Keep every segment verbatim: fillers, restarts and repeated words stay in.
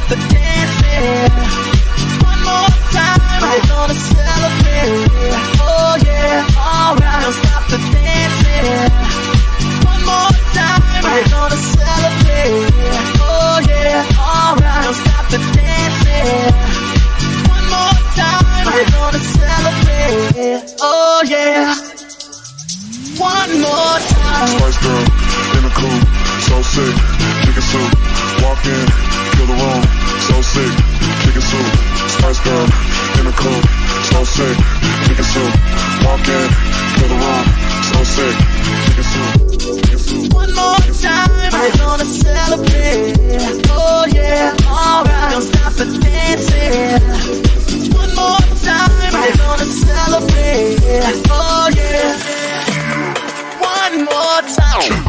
the dancing. One more time, we're gonna celebrate. Oh yeah, alright. Don't stop the dancing. One more time, we're gonna celebrate. Oh yeah, alright. Don't stop the dancing. One more time, we're gonna celebrate. Oh yeah. One more time. Spice girl in the coupe, so sick, chicken soup. Walk in, feel the room, so sick, chicken soup. Spice girl in the coupe, so sick, chicken soup. Walk in, feel the room, so sick, chicken soup. Chicken soup. One more time, we're gonna celebrate. Oh yeah, alright. Don't stop the dancing. One more time, we're gonna celebrate. Oh yeah. One more time.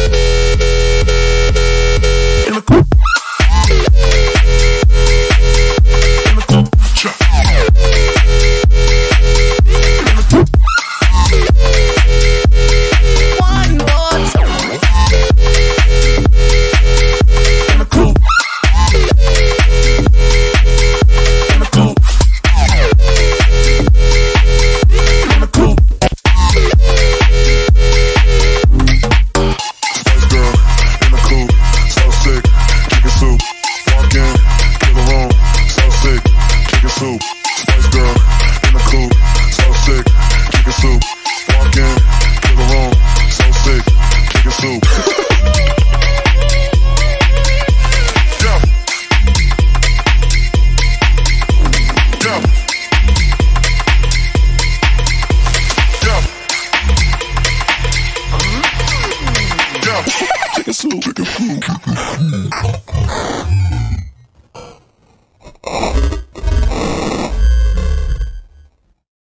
In the coop. In the coop. In the coop. One more time. In the coop. In the coop. In the coop. Soup. Spice girl in the coupe, so sick, chicken soup. Walk in, feel the room, so sick, chicken soup. Yeah. Yeah. Yeah. Yeah. Chicken soup, chicken soup, chicken soup.